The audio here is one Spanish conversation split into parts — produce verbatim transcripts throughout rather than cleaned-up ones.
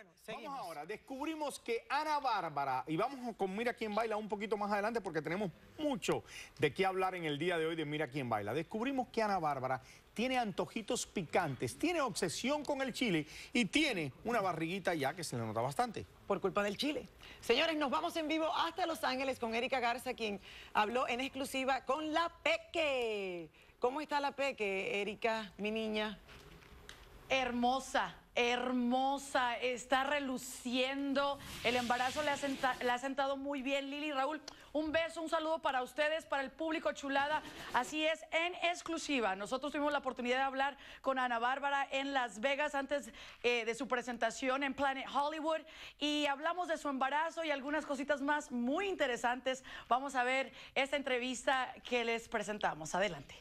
Vamos ahora, descubrimos que Ana Bárbara, y vamos con Mira Quién Baila un poquito más adelante porque tenemos mucho de qué hablar en el día de hoy de Mira Quién Baila. Descubrimos que Ana Bárbara tiene antojitos picantes, tiene obsesión con el chile y tiene una barriguita ya que se le nota bastante. Por culpa del chile. Señores, nos vamos en vivo hasta Los Ángeles con Erika Garza, quien habló en exclusiva con la Peque. ¿Cómo está la Peque, Erika, mi niña? Hermosa, hermosa, está reluciendo, el embarazo le ha, senta, le ha sentado muy bien. Lili, Raúl, un beso, un saludo para ustedes, para el público chulada. Así es, en exclusiva. Nosotros tuvimos la oportunidad de hablar con Ana Bárbara en Las Vegas antes eh, de su presentación en Planet Hollywood y hablamos de su embarazo y algunas cositas más muy interesantes. Vamos a ver esta entrevista que les presentamos. Adelante.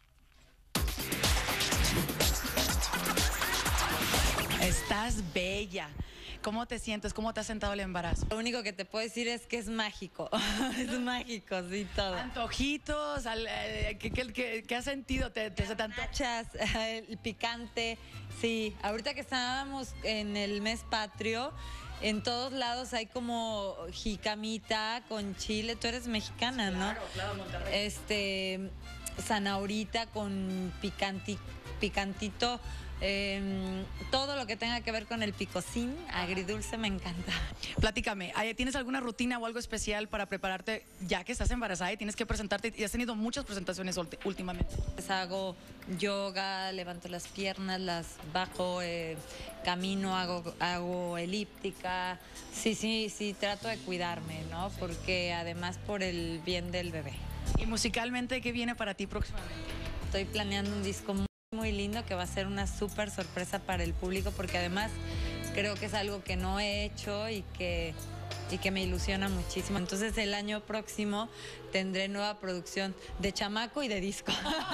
Estás bella. ¿Cómo te sientes? ¿Cómo te ha sentado el embarazo? Lo único que te puedo decir es que es mágico. Es mágico, sí, todo. Antojitos, al, eh, ¿qué, qué, qué, qué has sentido? ¿Te, te, te Garnachas, el picante, sí. Ahorita que estábamos en el mes patrio, en todos lados hay como jicamita con chile. Tú eres mexicana, ¿no? Claro, claro, Monterrey. Este, zanahorita con picanti, picantito. Eh, todo lo que tenga que ver con el picocín, agridulce, me encanta. Platícame, ¿tienes alguna rutina o algo especial para prepararte ya que estás embarazada y tienes que presentarte? Y has tenido muchas presentaciones últimamente. Pues hago yoga, levanto las piernas, las bajo, eh, camino, hago, hago elíptica. Sí, sí, sí, trato de cuidarme, ¿no? Porque además por el bien del bebé. ¿Y musicalmente qué viene para ti próximamente? Estoy planeando un disco muy muy lindo que va a ser una súper sorpresa para el público porque además creo que es algo que no he hecho y que, y que me ilusiona muchísimo. Entonces el año próximo tendré nueva producción de chamaco y de disco.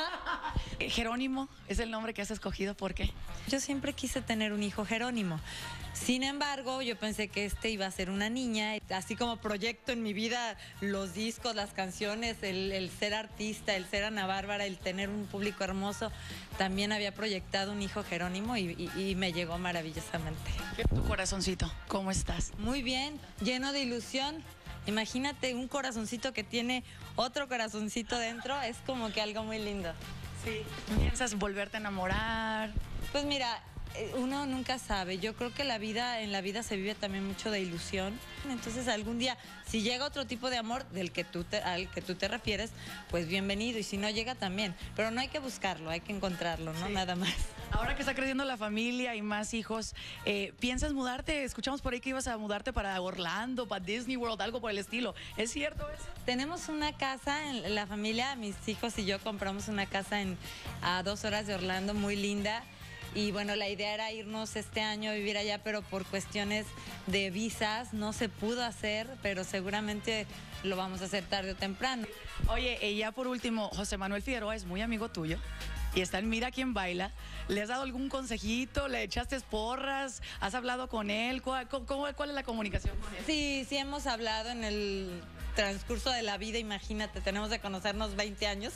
Jerónimo es el nombre que has escogido, ¿por qué? Yo siempre quise tener un hijo Jerónimo. Sin embargo, yo pensé que este iba a ser una niña. Así como proyecto en mi vida los discos, las canciones, el, el ser artista, el ser Ana Bárbara, el tener un público hermoso, también había proyectado un hijo Jerónimo y, y, y me llegó maravillosamente. Tu corazoncito, ¿cómo estás? Muy bien, lleno de ilusión. Imagínate un corazoncito que tiene otro corazoncito dentro, es como que algo muy lindo. Sí. ¿Piensas volverte a enamorar? Pues mira, uno nunca sabe. Yo creo que la vida, en la vida se vive también mucho de ilusión. Entonces algún día, si llega otro tipo de amor del que tú te, al que tú te refieres, pues bienvenido. Y si no llega también. Pero no hay que buscarlo, hay que encontrarlo, ¿no? Sí. Nada más. Ahora que está creciendo la familia y más hijos, eh, ¿piensas mudarte? Escuchamos por ahí que ibas a mudarte para Orlando, para Disney World, algo por el estilo. ¿Es cierto eso? Tenemos una casa en la familia, mis hijos y yo compramos una casa en, a dos horas de Orlando, muy linda. Y bueno, la idea era irnos este año a vivir allá, pero por cuestiones de visas no se pudo hacer, pero seguramente lo vamos a hacer tarde o temprano. Oye, y ya por último, José Manuel Figueroa es muy amigo tuyo y está en Mira Quién Baila. ¿Le has dado algún consejito? ¿Le echaste porras? ¿Has hablado con él? ¿Cuál, cómo, cuál es la comunicación con él? Sí, sí hemos hablado en el transcurso de la vida, imagínate, tenemos de conocernos veinte años.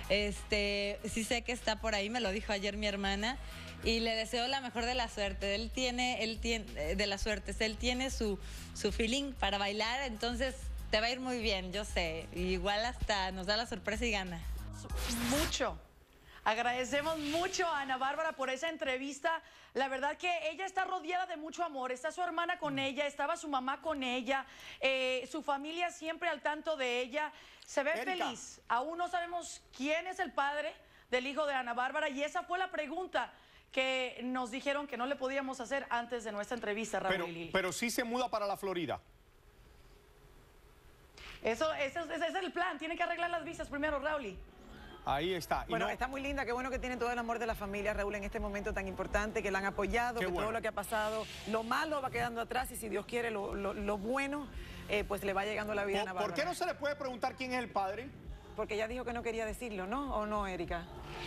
Este, sí sé que está por ahí, me lo dijo ayer mi hermana. Y le deseo la mejor de la suerte. Él tiene, él tiene, de la suerte, él tiene su, su feeling para bailar, entonces te va a ir muy bien, yo sé. Igual hasta nos da la sorpresa y gana. Mucho. Agradecemos mucho a Ana Bárbara por esa entrevista. La verdad que ella está rodeada de mucho amor. Está su hermana con ella, estaba su mamá con ella, eh, su familia siempre al tanto de ella. Se ve Erika. feliz. Aún no sabemos quién es el padre del hijo de Ana Bárbara y esa fue la pregunta que nos dijeron que no le podíamos hacer antes de nuestra entrevista, Raúl Pero, y Lili. pero sí se muda para la Florida. Eso, ese, ese es el plan. Tienen que arreglar las visas primero, Raúl. Ahí está. Y Bueno, no... está muy linda, qué bueno que tiene todo el amor de la familia, Raúl, en este momento tan importante, que la han apoyado, Qué que bueno. todo lo que ha pasado, lo malo va quedando atrás y si Dios quiere lo, lo, lo bueno, eh, pues le va llegando la vida a Ana ¿Por, ¿Por Bárbara. qué no se le puede preguntar quién es el padre? Porque ella dijo que no quería decirlo, ¿no? ¿O no, Erika?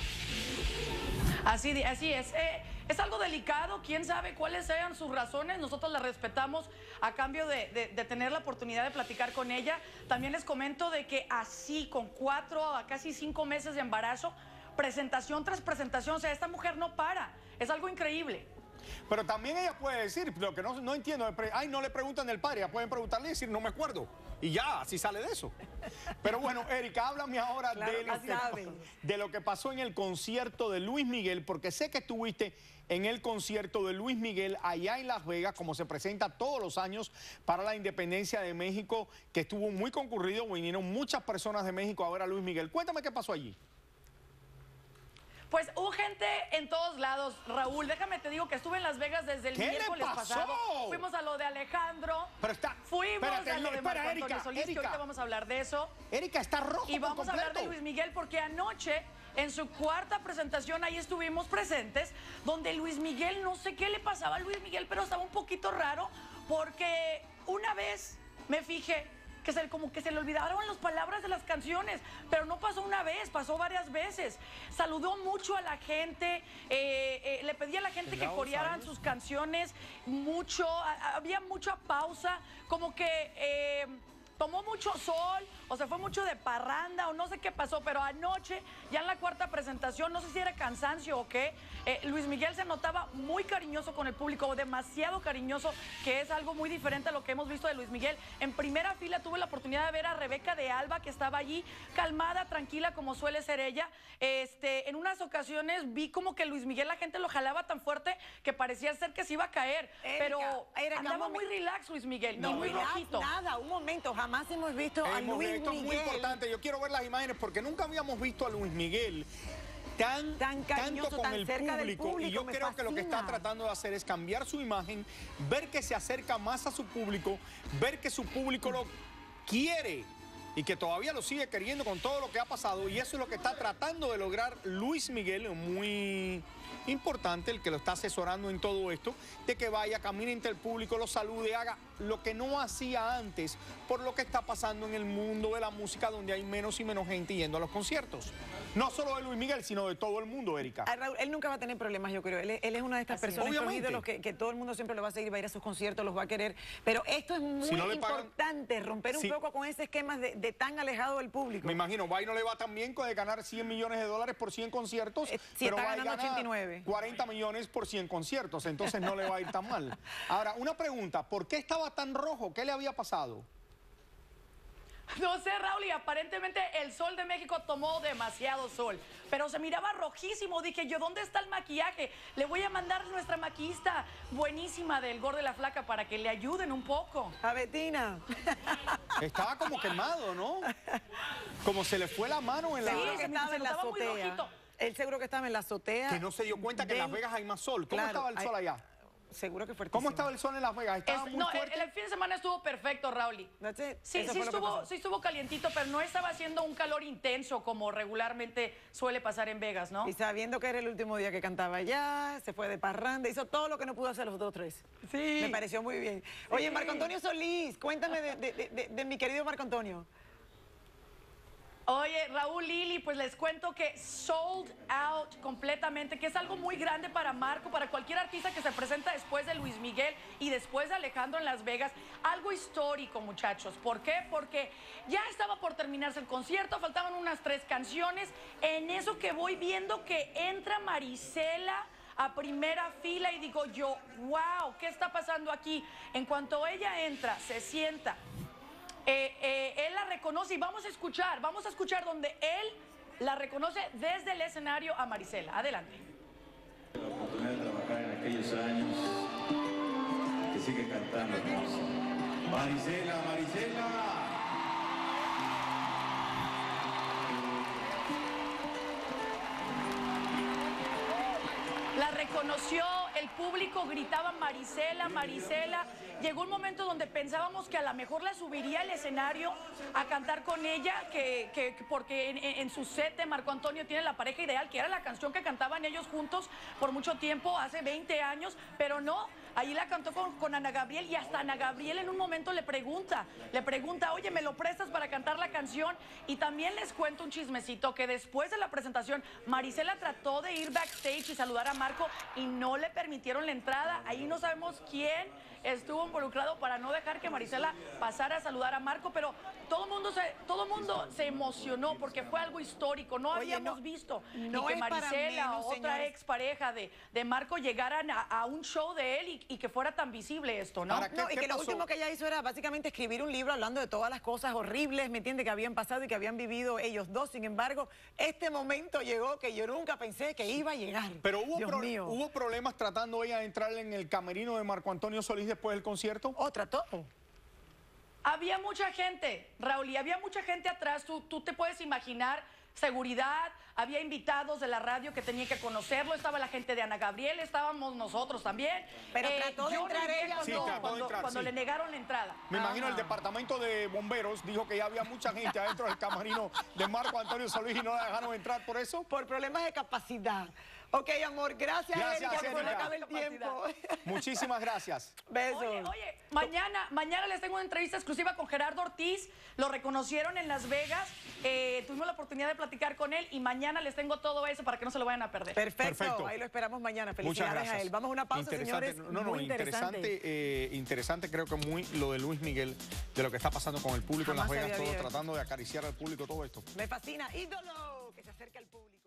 Así, así es. Eh, es algo delicado. ¿Quién sabe cuáles sean sus razones? Nosotros las respetamos a cambio de, de, de tener la oportunidad de platicar con ella. También les comento de que así, con cuatro a casi cinco meses de embarazo, presentación tras presentación, o sea, esta mujer no para. Es algo increíble. Pero también ella puede decir, lo que no, no entiendo, ay, no le preguntan del padre, ya pueden preguntarle y decir, no me acuerdo. Y ya, así sale de eso. Pero bueno, Erika, háblame ahora claro, de, lo que, de lo que pasó en el concierto de Luis Miguel, porque sé que estuviste en el concierto de Luis Miguel allá en Las Vegas, como se presenta todos los años para la independencia de México, que estuvo muy concurrido, vinieron muchas personas de México a ver a Luis Miguel. Cuéntame qué pasó allí. Pues hubo gente en todos lados, Raúl. Déjame te digo que estuve en Las Vegas desde el ¿Qué miércoles le pasó? pasado. Fuimos a lo de Alejandro. Pero está... Fuimos espérate, a lo de espera, Marco Antonio Erika, Solís, que Erika. ahorita vamos a hablar de eso. Erika, está rojo Y vamos por a hablar de completo. Luis Miguel porque anoche, en su cuarta presentación, ahí estuvimos presentes, donde Luis Miguel, no sé qué le pasaba a Luis Miguel, pero estaba un poquito raro, porque una vez me fijé que se, como que se le olvidaron las palabras de las canciones, pero no pasó una vez, pasó varias veces. Saludó mucho a la gente, eh, eh, le pedía a la gente que corearan sus canciones, mucho, a, había mucha pausa, como que... Eh, tomó mucho sol, o se fue mucho de parranda, o no sé qué pasó, pero anoche, ya en la cuarta presentación, no sé si era cansancio o qué, eh, Luis Miguel se notaba muy cariñoso con el público, demasiado cariñoso, que es algo muy diferente a lo que hemos visto de Luis Miguel. En primera fila tuve la oportunidad de ver a Rebeca de Alba, que estaba allí, calmada, tranquila, como suele ser ella. Este, en unas ocasiones vi como que Luis Miguel, la gente lo jalaba tan fuerte que parecía ser que se iba a caer, Erika, pero Erika, andaba un muy momen- relax Luis Miguel, No, y muy relax, rojito. nada, un momento, jamás hemos visto a Hemos- Luis esto es muy Miguel importante, yo quiero ver las imágenes porque nunca habíamos visto a Luis Miguel tan, Tan cariñoso, tanto con tan el cerca del público, y público, yo me creo que lo que está fascina. tratando de hacer es cambiar su imagen, ver que se acerca más a su público, ver que su público lo quiere y que todavía lo sigue queriendo con todo lo que ha pasado, y eso es lo que está tratando de lograr Luis Miguel, muy importante, el que lo está asesorando en todo esto, de que vaya, camine entre el público, lo salude, haga lo que no hacía antes por lo que está pasando en el mundo de la música, donde hay menos y menos gente yendo a los conciertos. No solo de Luis Miguel, sino de todo el mundo, Erika. Ah, Raúl, él nunca va a tener problemas, yo creo. Él, es- él es una de estas Así es. personas, estos Obviamente. ídolos que, que todo el mundo siempre lo va a seguir, va a ir a sus conciertos, los va a querer. Pero esto es muy Si no le pagan- importante, romper un Sí. poco con ese esquema de, de tan alejado del público. Me imagino, va y no le va tan bien con de ganar cien millones de dólares por cien conciertos, Eh, sí, pero está va a ganando ganar ochenta y nueve. cuarenta millones por cien conciertos, entonces no le va a ir tan mal. Ahora, una pregunta, ¿por qué estaba tan rojo? ¿Qué le había pasado? No sé, Raúl, y aparentemente el sol de México tomó demasiado sol, pero se miraba rojísimo. Dije yo, ¿dónde está el maquillaje? Le voy a mandar a nuestra maquillista buenísima del Gordo y la Flaca para que le ayuden un poco. A Betina. Estaba como quemado, ¿no? Como se le fue la mano en la... Sí, Seguro que se me- estaba se en la notaba muy azotea. rojito. Él seguro que estaba en la azotea. Que no se dio cuenta que en Las del- Vegas hay más sol. ¿Cómo Claro, estaba el sol hay- allá? Seguro que fuertísimo. ¿Cómo estaba el sol en Las Vegas? ¿Estaba Es- muy no, el, fuerte? el fin de semana estuvo perfecto, Raúl. That's it. Sí, Eso sí fue lo que estuvo, pasó. sí estuvo calientito, pero no estaba haciendo un calor intenso como regularmente suele pasar en Vegas, ¿no? Y sabiendo que era el último día que cantaba allá, se fue de parranda, hizo todo lo que no pudo hacer los otros tres. Sí. Me pareció muy bien. Oye, Marco Antonio Solís, cuéntame de, de- de- de- de mi querido Marco Antonio. Oye, Raúl, Lili, pues les cuento que sold out completamente, que es algo muy grande para Marco, para cualquier artista que se presenta después de Luis Miguel y después de Alejandro en Las Vegas. Algo histórico, muchachos. ¿Por qué? Porque ya estaba por terminarse el concierto, faltaban unas tres canciones. En eso que voy viendo que entra Marisela a primera fila y digo yo, wow, ¿qué está pasando aquí? En cuanto ella entra, se sienta. Eh, eh, él la reconoce y vamos a escuchar, vamos a escuchar donde él la reconoce desde el escenario a Marisela. Adelante. La oportunidad de trabajar en aquellos años, que sigue cantando hermoso. Marisela, Marisela. La reconoció, el público gritaba Marisela, Marisela. Llegó un momento donde pensábamos que a lo mejor la subiría al escenario a cantar con ella, que, que- que porque en, en- en su set de Marco Antonio tiene la pareja ideal, que era la canción que cantaban ellos juntos por mucho tiempo, hace veinte años, pero no. Ahí la cantó con, con Ana Gabriel y hasta Ana Gabriel en un momento le pregunta, le pregunta, oye, ¿me lo prestas para cantar la canción? Y también les cuento un chismecito que después de la presentación, Marisela trató de ir backstage y saludar a Marco y no le permitió. permitieron la entrada. Ahí no sabemos quién estuvo involucrado para no dejar que Marisela pasara a saludar a Marco, pero todo el mundo se, todo mundo se emocionó porque fue algo histórico. No Oye, habíamos no, visto no ni que es para Marisela menos, o otra señores. expareja de, de Marco llegaran a, a un show de él y, y que fuera tan visible esto, ¿no? Ahora, ¿qué- No, y que lo pasó? último que ella hizo era básicamente escribir un libro hablando de todas las cosas horribles, ¿me entiende?, que habían pasado y que habían vivido ellos dos. Sin embargo, este momento llegó que yo nunca pensé que iba a llegar. Pero hubo, Dios pro- mío. hubo problemas tratando ella de entrar en el camerino de Marco Antonio Solís después del concierto. Oh, trató. Había mucha gente, Raúl, y había mucha gente atrás. Tú, tú te puedes imaginar, seguridad, había invitados de la radio que tenían que conocerlo, estaba la gente de Ana Gabriel, estábamos nosotros también. Pero trató de yo entrar no sé ella, cuando, Sí, trató de cuando- entrar, cuando sí. le negaron la entrada. Me imagino Ajá. el departamento de bomberos dijo que ya había mucha gente adentro del camerino de Marco Antonio Solís y no la dejaron entrar por eso. Por problemas de capacidad. Ok, amor, gracias, Gracias, Erika, por Erika. acabar el tiempo. Muchísimas gracias. Besos. Oye, oye, mañana, mañana les tengo una entrevista exclusiva con Gerardo Ortiz. Lo reconocieron en Las Vegas. Eh, tuvimos la oportunidad de platicar con él y mañana les tengo todo eso para que no se lo vayan a perder. Perfecto. Perfecto. Ahí lo esperamos mañana. Muchas Felicidades gracias. a él. Vamos a una pausa, Interesante. señores. No, no, Muy interesante. interesante, eh, interesante creo que muy lo de Luis Miguel, de lo que está pasando con el público Jamás en Las se Vegas, había todo visto. tratando de acariciar al público, todo esto. Me fascina. Ídolo, que se acerca al público.